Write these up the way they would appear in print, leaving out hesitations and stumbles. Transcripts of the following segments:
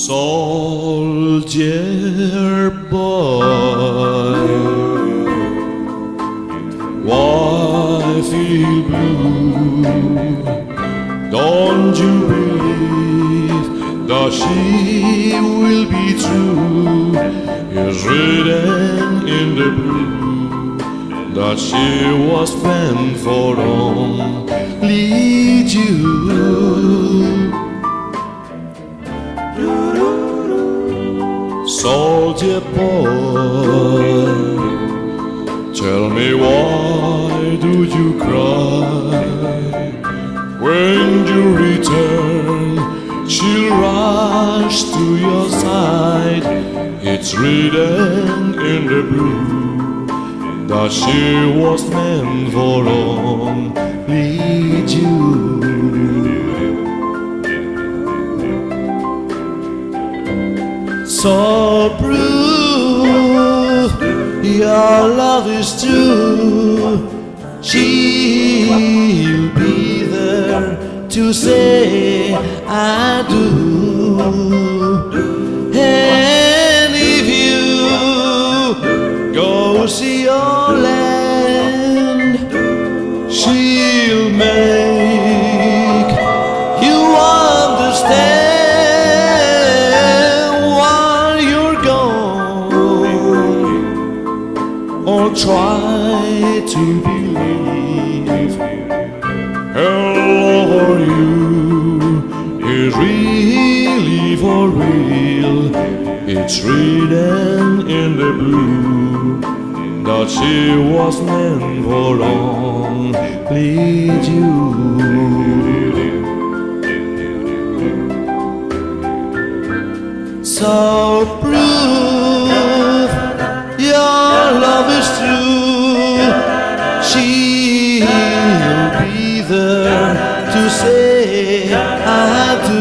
Soldier boy, why feel blue? Don't you believe that she will be true? It's written in the blue that she was meant for only you. Soldier boy, tell me why do you cry? When you return, she'll rush to your side. It's written in the blue that she was meant for only you. So prove your love is true. She'll be there to say I do. And if you go see your land, she'll make you understand. Or try to believe her love for you is really for real. It's written in the blue that she was meant for only you. So prove your love is true. She'll be there to say I do.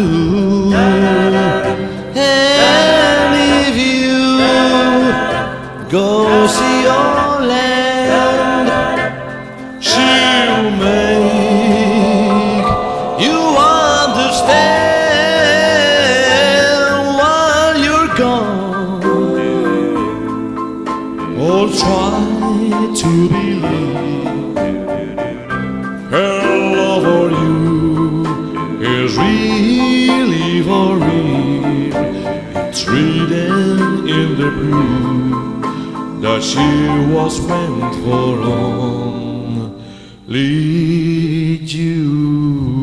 And if you go see your land, she'll make you understand while you're gone. Or try to believe her love for you is really for real. It's written in the blue that she was meant for only you.